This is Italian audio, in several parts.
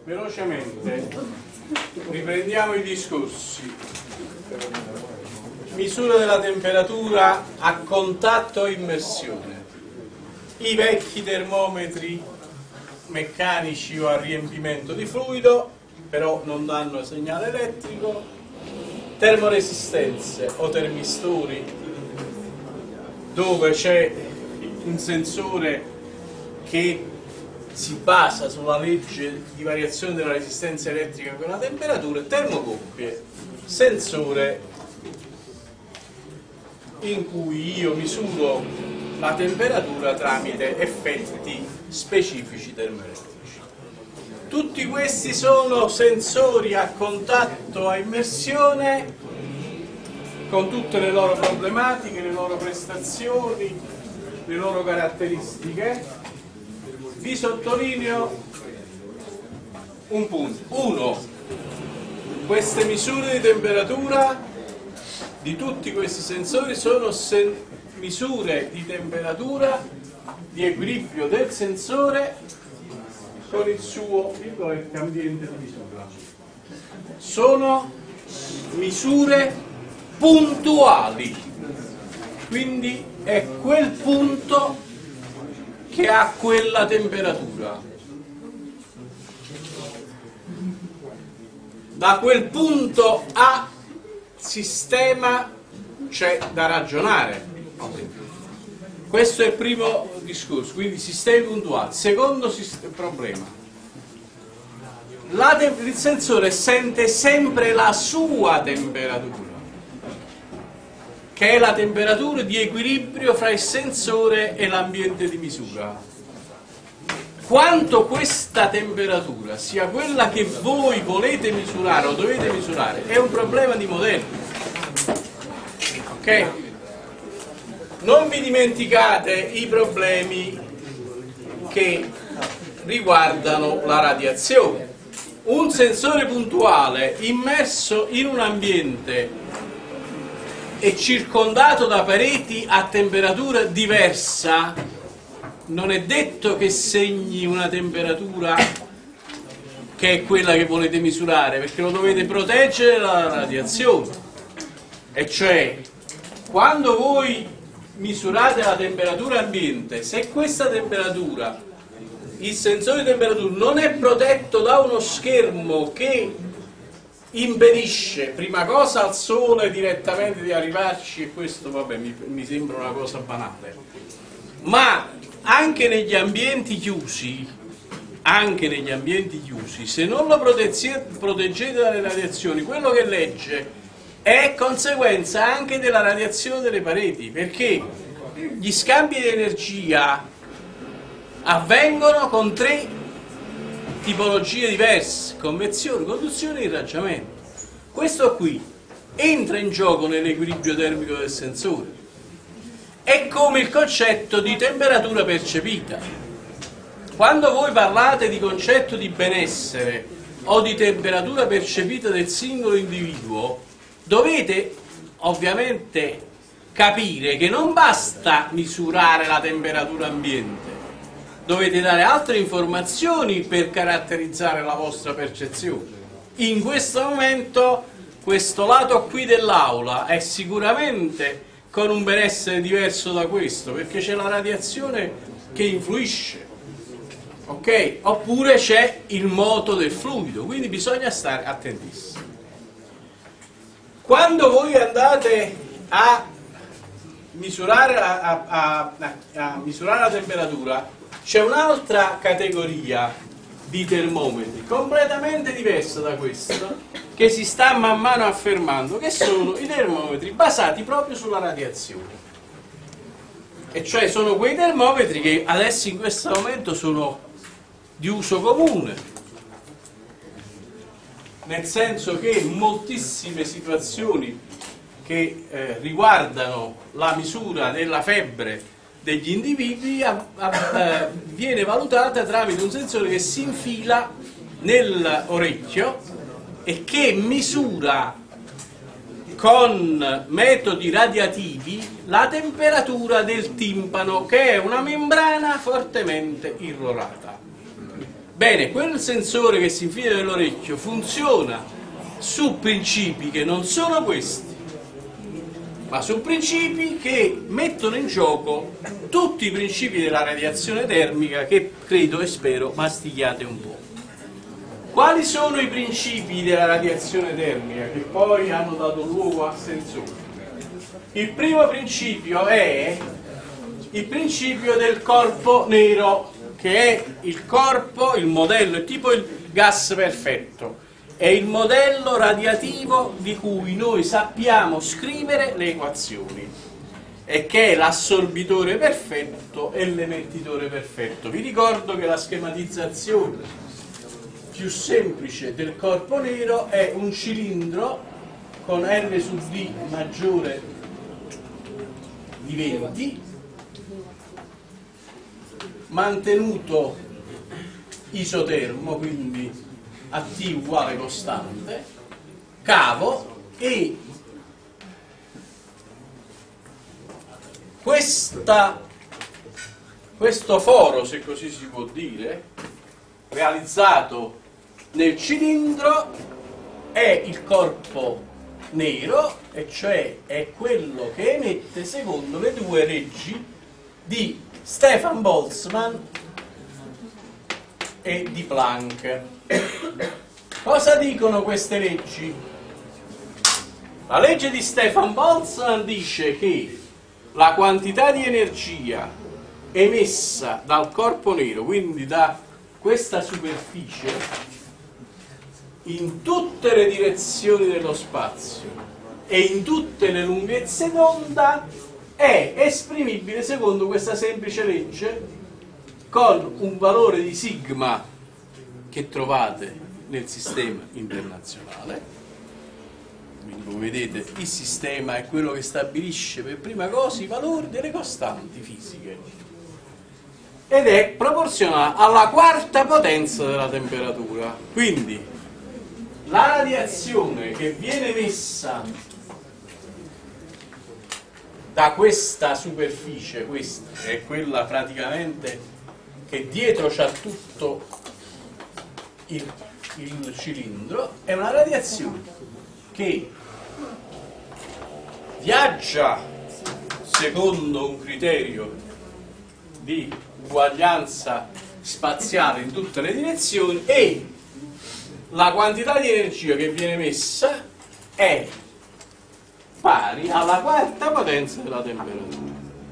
velocemente riprendiamo i discorsi. Misura della temperatura a contatto e immersione. I vecchi termometri meccanici o a riempimento di fluido, però non danno segnale elettrico. Termoresistenze o termistori, dove c'è un sensore che si basa sulla legge di variazione della resistenza elettrica con la temperatura. Termocoppie, sensore in cui io misuro la temperatura tramite effetti specifici termoelettrici. Tutti questi sono sensori a contatto, a immersione, con tutte le loro problematiche, le loro prestazioni, le loro caratteristiche. Vi sottolineo un punto. 1. Queste misure di temperatura di tutti questi sensori sono misure di temperatura, di equilibrio del sensore con il suo ambiente di misura. Sono misure puntuali, quindi è quel punto che ha quella temperatura. Da quel punto a sistema c'è da ragionare. Questo è il primo discorso, quindi sistemi puntuali. Secondo problema: il sensore sente sempre la sua temperatura, che è la temperatura di equilibrio fra il sensore e l'ambiente di misura. Quanto questa temperatura sia quella che voi volete misurare o dovete misurare è un problema di modello. Ok? Non vi dimenticate i problemi che riguardano la radiazione. Un sensore puntuale immerso in un ambiente e circondato da pareti a temperatura diversa non è detto che segni una temperatura che è quella che volete misurare, perché lo dovete proteggere dalla radiazione. E cioè, quando voi misurate la temperatura ambiente, se questa temperatura, il sensore di temperatura non è protetto da uno schermo che impedisce prima cosa al sole direttamente di arrivarci, e questo vabbè mi sembra una cosa banale, ma anche negli ambienti chiusi, se non lo proteggete dalle radiazioni, quello che legge è conseguenza anche della radiazione delle pareti, perché gli scambi di energia avvengono con 3 tipologie diverse: convezione, conduzione e irraggiamento. Questo qui entra in gioco nell'equilibrio termico del sensore. È come il concetto di temperatura percepita. Quando voi parlate di concetto di benessere o di temperatura percepita del singolo individuo, dovete ovviamente capire che non basta misurare la temperatura ambiente, dovete dare altre informazioni per caratterizzare la vostra percezione. In questo momento questo lato qui dell'aula è sicuramente con un benessere diverso da questo, perché c'è la radiazione che influisce, ok? Oppure c'è il moto del fluido, quindi bisogna stare attentissimi. Quando voi andate a misurare la temperatura, c'è un'altra categoria di termometri completamente diversa da questa, che si sta man mano affermando, che sono i termometri basati proprio sulla radiazione. E cioè sono quei termometri che adesso in questo momento sono di uso comune, nel senso che moltissime situazioni che riguardano la misura della febbre degli individui viene valutata tramite un sensore che si infila nell'orecchio e che misura con metodi radiativi la temperatura del timpano, che è una membrana fortemente irrorata. Bene, quel sensore che si infila nell'orecchio funziona su principi che non sono questi, ma su principi che mettono in gioco tutti i principi della radiazione termica che credo e spero mastichiate un po'. Quali sono i principi della radiazione termica che poi hanno dato luogo a sensori? Il primo principio è il principio del corpo nero, che è il corpo, il modello, è tipo il gas perfetto. È il modello radiativo di cui noi sappiamo scrivere le equazioni e che è l'assorbitore perfetto e l'emettitore perfetto. Vi ricordo che la schematizzazione più semplice del corpo nero è un cilindro con N su D maggiore di 20, mantenuto isotermo, quindi a T uguale costante, cavo, e questo foro, se così si può dire, realizzato nel cilindro è il corpo nero, e cioè è quello che emette secondo le due leggi di Stefan Boltzmann e di Planck. Cosa dicono queste leggi? La legge di Stefan Boltzmann dice che la quantità di energia emessa dal corpo nero, quindi da questa superficie, in tutte le direzioni dello spazio e in tutte le lunghezze d'onda, è esprimibile secondo questa semplice legge con un valore di sigma che trovate nel sistema internazionale. Quindi, come vedete, il sistema è quello che stabilisce per prima cosa i valori delle costanti fisiche ed è proporzionale alla quarta potenza della temperatura. Quindi la radiazione che viene emessa da questa superficie, questa è quella praticamente che dietro c'ha tutto il cilindro, è una radiazione che viaggia secondo un criterio di uguaglianza spaziale in tutte le direzioni, e la quantità di energia che viene emessa è pari alla quarta potenza della temperatura.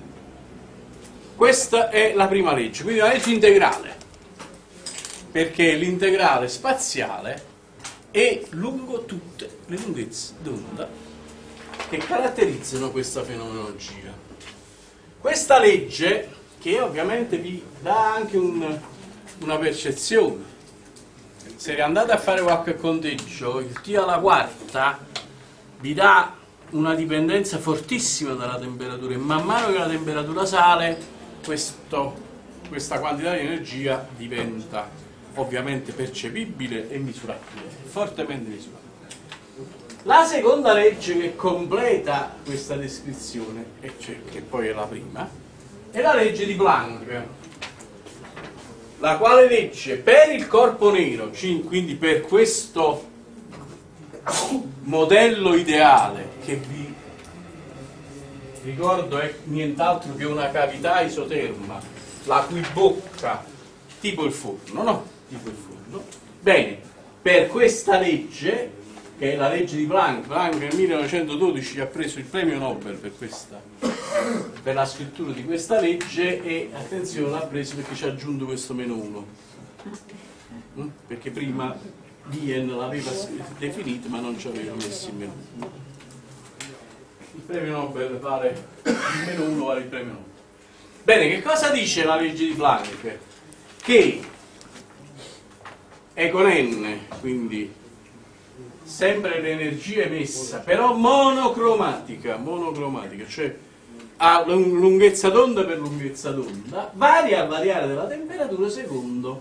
Questa è la prima legge, quindi una legge integrale, perché l'integrale spaziale è lungo tutte le lunghezze d'onda che caratterizzano questa fenomenologia. Questa legge, che ovviamente vi dà anche una percezione, se andate a fare qualche conteggio, il T alla quarta vi dà una dipendenza fortissima dalla temperatura, e man mano che la temperatura sale questa quantità di energia diventa ovviamente percepibile e misurabile, fortemente misurabile. La seconda legge che completa questa descrizione, e cioè, che poi è la prima, è la legge di Planck, la quale legge per il corpo nero, quindi per questo modello ideale, che vi ricordo è nient'altro che una cavità isoterma, la cui bocca, tipo il forno, no? Tipo il forno. Bene, per questa legge, che è la legge di Planck, Planck nel 1912 ha preso il premio Nobel per la scrittura di questa legge, e attenzione, l'ha preso perché ci ha aggiunto questo -1, perché prima Wien l'aveva definito ma non ci aveva messo il -1. Il premio Nobel vale il -1, vale il premio Nobel. Bene, che cosa dice la legge di Planck? Che E con N, quindi sempre l'energia emessa, però monocromatica, cioè a lunghezza d'onda per lunghezza d'onda, varia a variare della temperatura secondo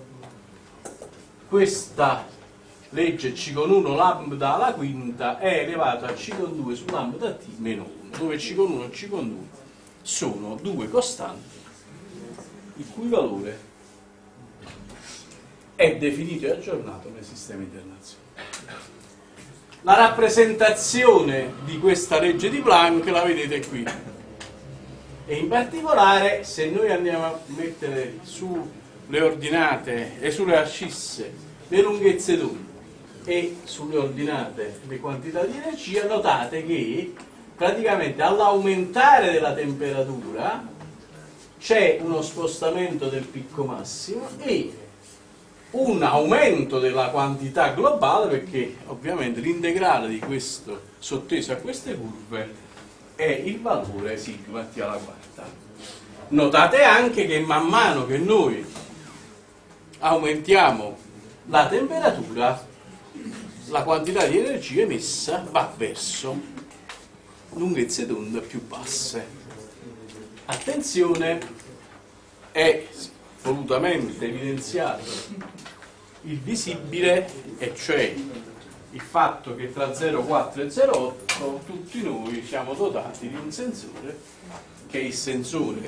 questa legge C con 1 lambda alla quinta è elevato a C con 2 su lambda T meno 1, dove C con 1 e C con 2 sono due costanti il cui valore è è definito e aggiornato nel sistema internazionale. La rappresentazione di questa legge di Planck la vedete qui, e in particolare se noi andiamo a mettere sulle ordinate e sulle ascisse le lunghezze d'onda e sulle ordinate le quantità di energia, notate che praticamente all'aumentare della temperatura c'è uno spostamento del picco massimo e un aumento della quantità globale, perché ovviamente l'integrale di questo sotteso a queste curve è il valore sigma t alla quarta. Notate anche che man mano che noi aumentiamo la temperatura, la quantità di energia emessa va verso lunghezze d'onda più basse. Attenzione, è volutamente evidenziato il visibile, e cioè il fatto che tra 0,4 e 0,8 tutti noi siamo dotati di un sensore che è il sensore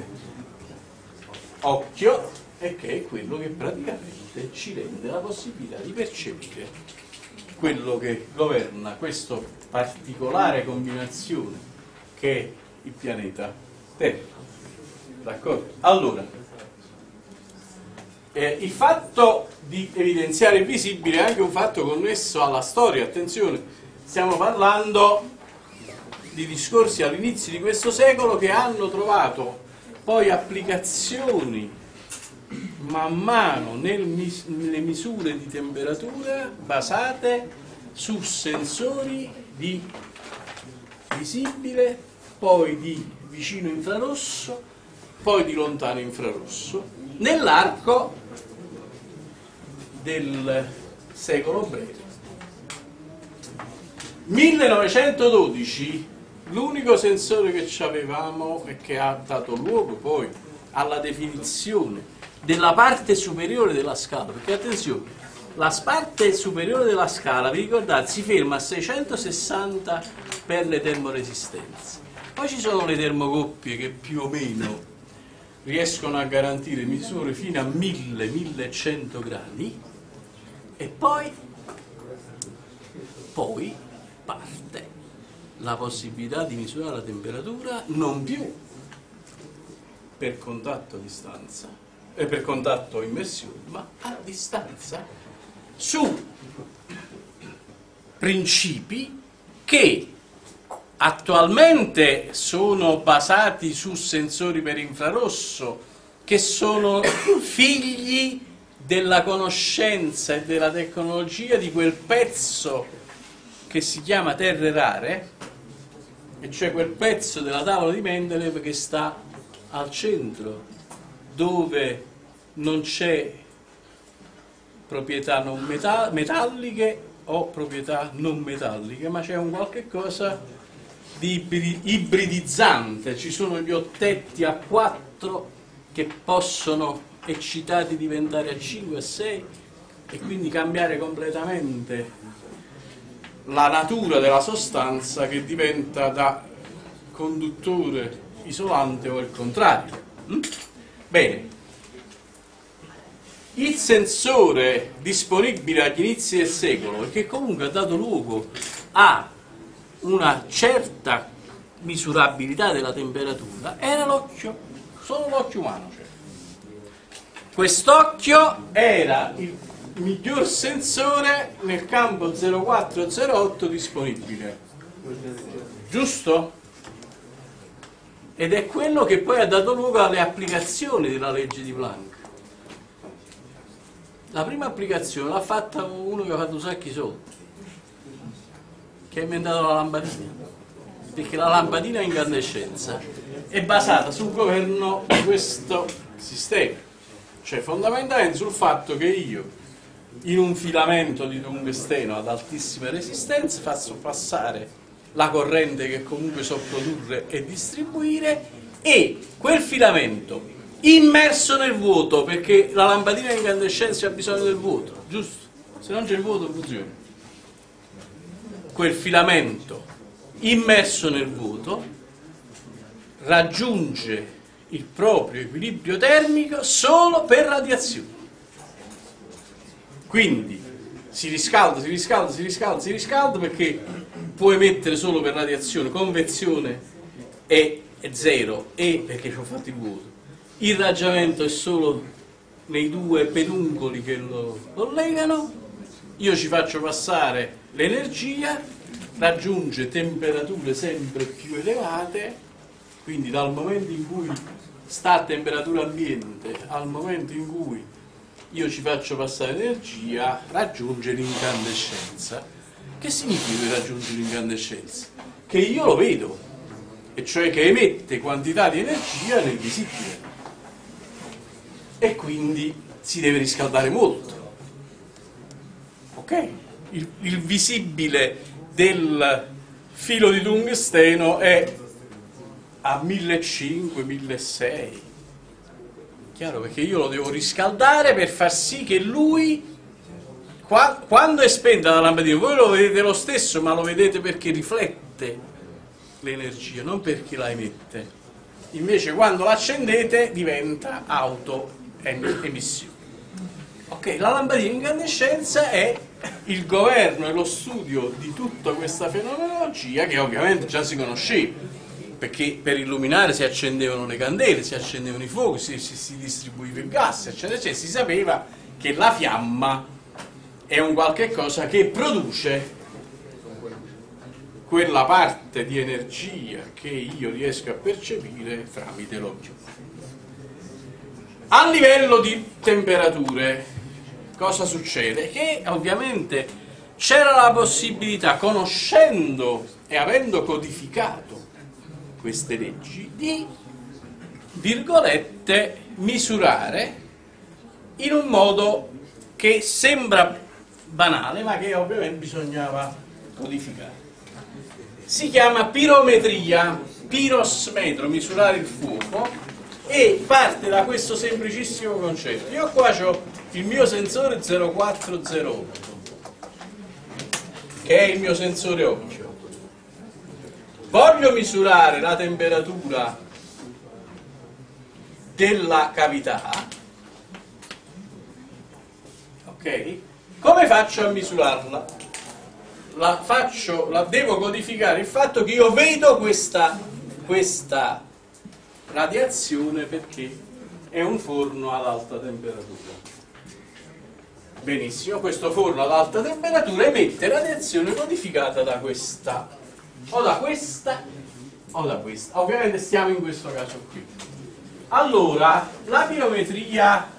occhio e che è quello che praticamente ci rende la possibilità di percepire quello che governa questa particolare combinazione che è il pianeta Terra. D'accordo? Allora, il fatto di evidenziare il visibile è anche un fatto connesso alla storia. Attenzione, stiamo parlando di discorsi all'inizio di questo secolo che hanno trovato poi applicazioni man mano nelle misure di temperatura basate su sensori di visibile, poi di vicino infrarosso, poi di lontano infrarosso, nell'arco del secolo breve. 1912, l'unico sensore che avevamo e che ha dato luogo poi alla definizione della parte superiore della scala, perché attenzione, la parte superiore della scala, vi ricordate, si ferma a 660 per le termoresistenze. Poi ci sono le termocoppie che più o meno riescono a garantire misure fino a 1000-1100 gradi, e poi parte la possibilità di misurare la temperatura non più per contatto a distanza, per contatto immersione, ma a distanza, su principi che attualmente sono basati su sensori per infrarosso, che sono figli della conoscenza e della tecnologia di quel pezzo che si chiama terre rare, e cioè quel pezzo della tavola di Mendeleev che sta al centro, dove non c'è proprietà non metalliche o proprietà non metalliche, ma c'è un qualche cosa di ibridizzante. Ci sono gli ottetti a 4 che possono eccitati diventare a 5 a 6 e quindi cambiare completamente la natura della sostanza, che diventa da conduttore isolante o il contrario. Bene, il sensore disponibile agli inizi del secolo, e che comunque ha dato luogo a una certa misurabilità della temperatura, era l'occhio, solo l'occhio umano. Quest'occhio era il miglior sensore nel campo 04-08 disponibile, giusto? Ed è quello che poi ha dato luogo alle applicazioni della legge di Planck. La prima applicazione l'ha fatta uno che ha fatto un sacco di soldi, che ha inventato la lampadina, perché la lampadina a incandescenza è basata sul governo di questo sistema, cioè fondamentalmente sul fatto che io in un filamento di tungsteno ad altissime resistenze faccio passare la corrente che comunque so produrre e distribuire, e quel filamento immerso nel vuoto, perché la lampadina a incandescenza ha bisogno del vuoto, giusto? Se non c'è il vuoto non funziona. Quel filamento immerso nel vuoto raggiunge il proprio equilibrio termico solo per radiazione. Quindi si riscalda, si riscalda, si riscalda, si riscalda, perché puoi mettere solo per radiazione, convezione è 0, e perché ci ho fatto il vuoto. Il raggiamento è solo nei due peduncoli che lo collegano, io ci faccio passare l'energia, raggiunge temperature sempre più elevate, quindi dal momento in cui sta a temperatura ambiente al momento in cui io ci faccio passare energia, raggiunge l'incandescenza. Che significa che raggiunge l'incandescenza? Che io lo vedo, e cioè che emette quantità di energia nel visibile, e quindi si deve riscaldare molto. Ok? Il visibile del filo di tungsteno è a 1500-1600. Chiaro, perché io lo devo riscaldare per far sì che lui, quando è spenta la lampadina, voi lo vedete lo stesso, ma lo vedete perché riflette l'energia, non perché la emette. Invece quando l'accendete diventa autoemissione. Ok, la lampadina incandescenza è il governo e lo studio di tutta questa fenomenologia, che ovviamente già si conosceva, perché per illuminare si accendevano le candele, si accendevano i fuochi, si distribuiva il gas, eccetera, eccetera. Si sapeva che la fiamma è un qualche cosa che produce quella parte di energia che io riesco a percepire tramite l'occhio. A livello di temperature, cosa succede? Che ovviamente c'era la possibilità, conoscendo e avendo codificato queste leggi, di, virgolette, misurare in un modo che sembra banale, ma che ovviamente bisognava codificare. Si chiama pirometria, pirosmetro, misurare il fuoco, e parte da questo semplicissimo concetto. Io qua ho il mio sensore 0408, che è il mio sensore occhio. Voglio misurare la temperatura della cavità, ok? Come faccio a misurarla? Devo codificare il fatto che io vedo questa radiazione, perché è un forno ad alta temperatura. Benissimo, questo forno ad alta temperatura emette radiazione codificata da questa, o da questa, o da questa. Ovviamente stiamo in questo caso qui. Allora, la pirometria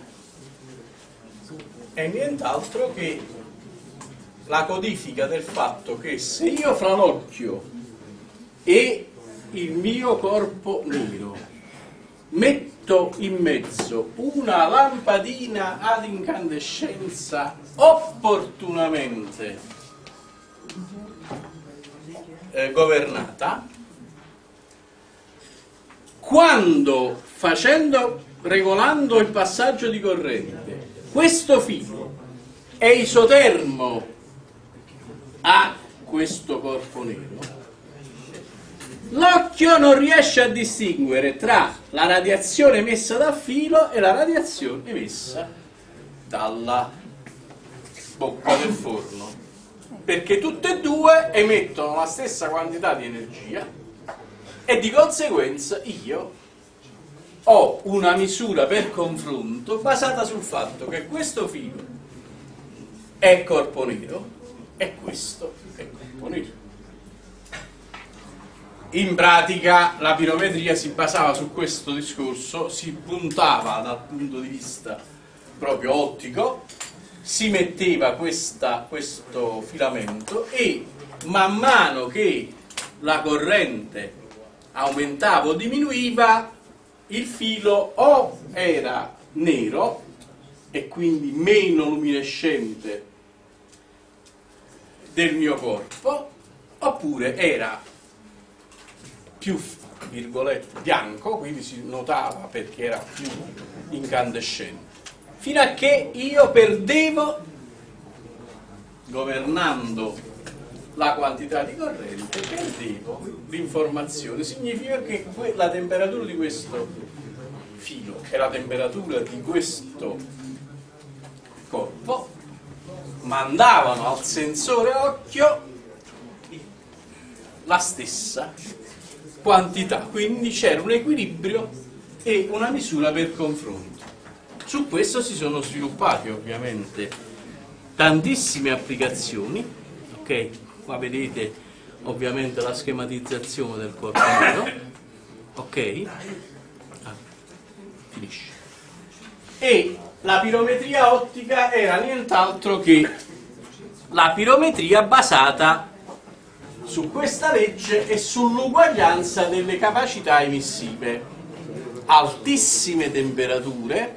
è nient'altro che la codifica del fatto che se io fra l'occhio e il mio corpo nero metto in mezzo una lampadina ad incandescenza opportunamente governata, quando regolando il passaggio di corrente questo filo è isotermo a questo corpo nero, l'occhio non riesce a distinguere tra la radiazione emessa dal filo e la radiazione emessa dalla bocca del forno, perché tutte e due emettono la stessa quantità di energia, e di conseguenza io ho una misura per confronto basata sul fatto che questo filo è corpo nero e questo è corpo nero. In pratica la pirometria si basava su questo discorso, si puntava dal punto di vista proprio ottico, si metteva questo filamento, e man mano che la corrente aumentava o diminuiva, il filo o era nero e quindi meno luminescente del mio corpo, oppure era più, virgolette, bianco, quindi si notava perché era più incandescente, fino a che io perdevo, governando la quantità di corrente, perdevo l'informazione. Significa che la temperatura di questo filo e la temperatura di questo corpo mandavano al sensore occhio la stessa quantità, quindi c'era un equilibrio e una misura per confronto. Su questo si sono sviluppate ovviamente tantissime applicazioni, ok? Qua vedete ovviamente la schematizzazione del corpo nero, ok? Finisce. E la pirometria ottica era nient'altro che la pirometria basata su questa legge e sull'uguaglianza delle capacità emissive. Altissime temperature,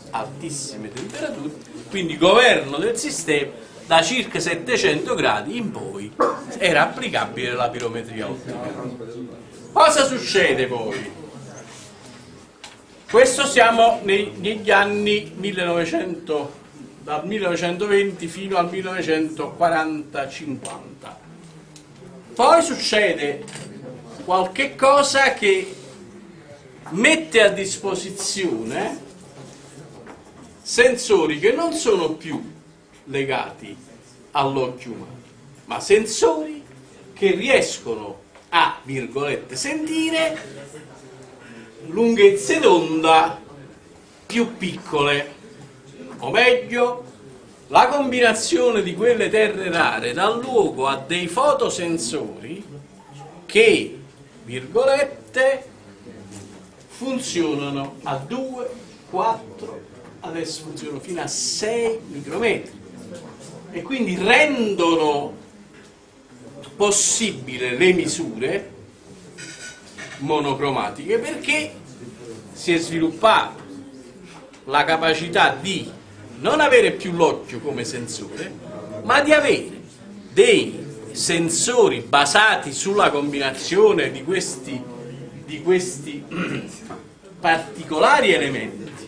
quindi governo del sistema da circa 700 gradi in poi era applicabile la pirometria ottica. Cosa succede poi? Questo siamo negli anni 1900, dal 1920 fino al 1940-50. Poi succede qualche cosa che mette a disposizione sensori che non sono più legati all'occhio umano, ma sensori che riescono a, virgolette, sentire lunghezze d'onda più piccole, o meglio, la combinazione di quelle terre rare dà luogo a dei fotosensori che, virgolette, funzionano a 2, 4, adesso funzionano fino a 6 micrometri e quindi rendono possibile le misure monocromatiche, perché si è sviluppata la capacità di non avere più l'occhio come sensore, ma di avere dei sensori basati sulla combinazione di questi particolari elementi.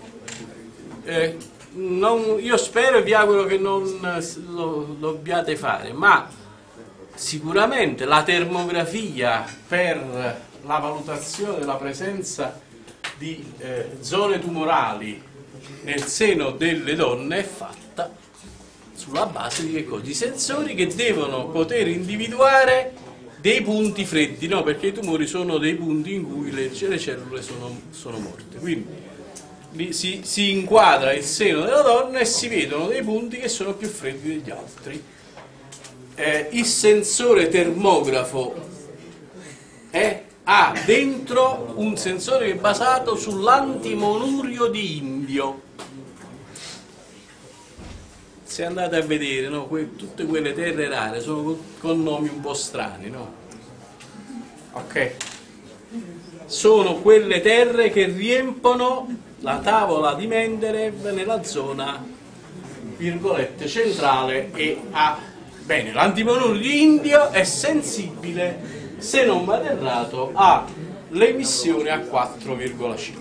Io spero e vi auguro che non lo dobbiate fare, ma sicuramente la termografia per la valutazione della presenza di zone tumorali nel seno delle donne è fatta sulla base di che cosa? Di sensori che devono poter individuare dei punti freddi, no? Perché i tumori sono dei punti in cui le cellule sono morte. Quindi si inquadra il seno della donna e si vedono dei punti che sono più freddi degli altri. Il sensore termografo ha dentro un sensore che è basato sull'antimonurio di indio. Se andate a vedere, no, tutte quelle terre rare sono con nomi un po' strani, no? Ok? Sono quelle terre che riempono la tavola di Mendeleev nella zona, virgolette, centrale e bene, l'antimonurio di indio è sensibile, se non vado errato, all'emissione a 4,5.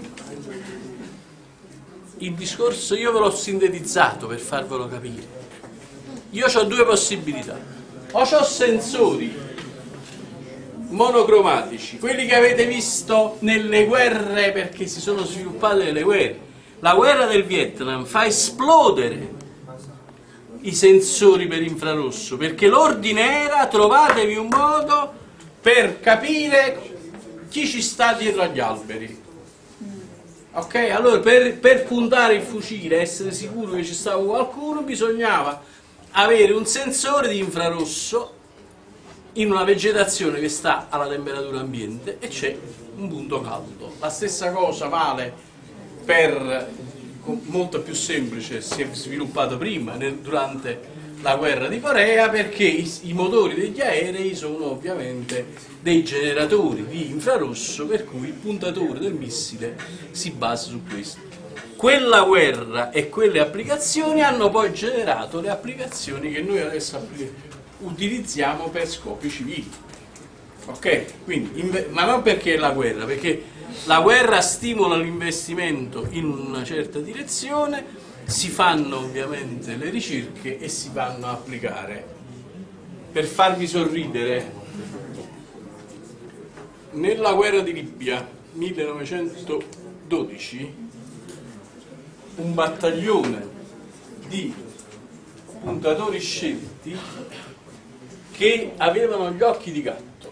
Il discorso io ve l'ho sintetizzato per farvelo capire. Io ho due possibilità: o ho sensori monocromatici, quelli che avete visto nelle guerre, perché si sono sviluppate delle guerre. La guerra del Vietnam fa esplodere i sensori per infrarosso, perché l'ordine era: trovatevi un modo per capire chi ci sta dietro agli alberi. Ok? Allora per puntare il fucile, essere sicuro che ci stava qualcuno, bisognava avere un sensore di infrarosso in una vegetazione che sta alla temperatura ambiente e c'è un punto caldo. La stessa cosa vale per, molto più semplice, si è sviluppato prima, durante la guerra di Corea, perché i motori degli aerei sono ovviamente dei generatori di infrarosso, per cui il puntatore del missile si basa su questo. Quella guerra e quelle applicazioni hanno poi generato le applicazioni che noi adesso utilizziamo per scopi civili. Ok? Quindi, ma non perché è la guerra, perché la guerra stimola l'investimento in una certa direzione, si fanno ovviamente le ricerche e si vanno a applicare. Per farvi sorridere, nella guerra di Libia 1912 un battaglione di puntatori scelti che avevano gli occhi di gatto.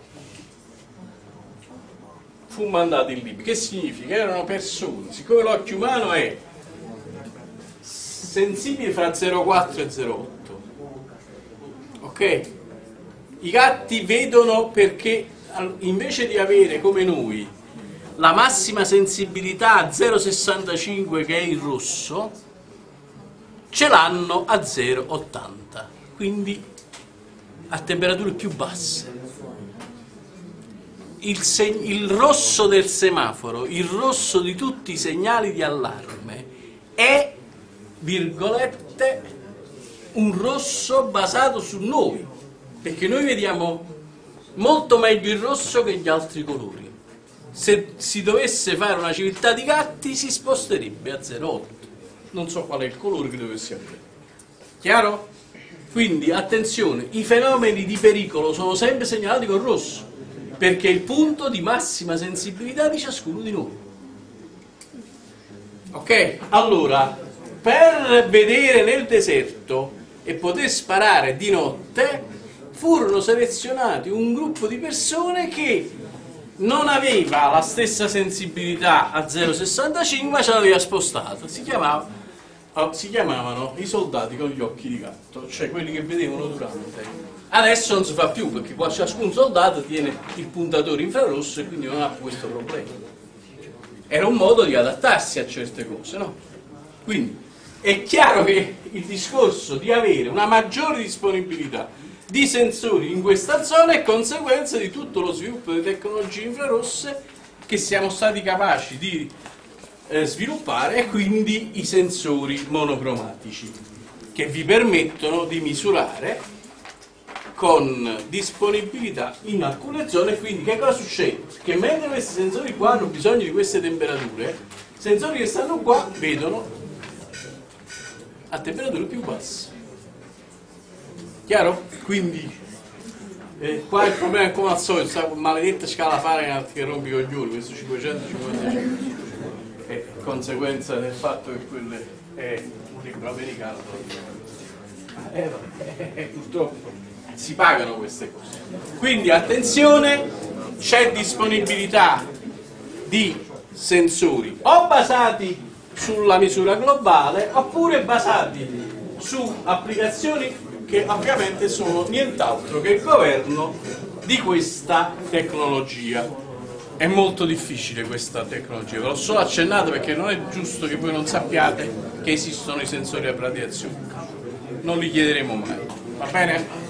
Fu mandato in Libia. Che significa? Erano persone, siccome l'occhio umano è sensibile fra 0,4 e 0,8, ok? I gatti vedono perché invece di avere come noi la massima sensibilità a 0,65 che è il rosso, ce l'hanno a 0,80, quindi a temperature più basse. Il rosso del semaforo, il rosso di tutti i segnali di allarme è, virgolette, un rosso basato su noi, perché noi vediamo molto meglio il rosso che gli altri colori. Se si dovesse fare una civiltà di gatti si sposterebbe a 0,8. Non so qual è il colore che dovesse avere. Chiaro? Quindi attenzione, i fenomeni di pericolo sono sempre segnalati col rosso, perché è il punto di massima sensibilità di ciascuno di noi. Ok? Allora, per vedere nel deserto e poter sparare di notte, furono selezionati un gruppo di persone che non aveva la stessa sensibilità a 0,65, ma ce l'aveva spostata. Si chiamavano i soldati con gli occhi di gatto, cioè quelli che vedevano durante. Adesso non si fa più, perché qua ciascun soldato tiene il puntatore infrarosso e quindi non ha questo problema. Era un modo di adattarsi a certe cose, no? Quindi è chiaro che il discorso di avere una maggiore disponibilità di sensori in questa zona è conseguenza di tutto lo sviluppo di tecnologie infrarosse che siamo stati capaci di sviluppare, e quindi i sensori monocromatici che vi permettono di misurare con disponibilità in alcune zone. Quindi che cosa succede? Che mentre questi sensori qua hanno bisogno di queste temperature, i sensori che stanno qua vedono a temperature più basse. Chiaro? Quindi qua il problema è come al solito, questa maledetta scala Fahrenheit che rompe i coglioni, questo 555 è conseguenza del fatto che quello è un libro americano. Purtroppo si pagano queste cose. Quindi attenzione, c'è disponibilità di sensori o basati sulla misura globale oppure basati su applicazioni che ovviamente sono nient'altro che il governo di questa tecnologia. È molto difficile questa tecnologia, ve l'ho solo accennato perché non è giusto che voi non sappiate che esistono i sensori a radiazione. Non li chiederemo mai, va bene?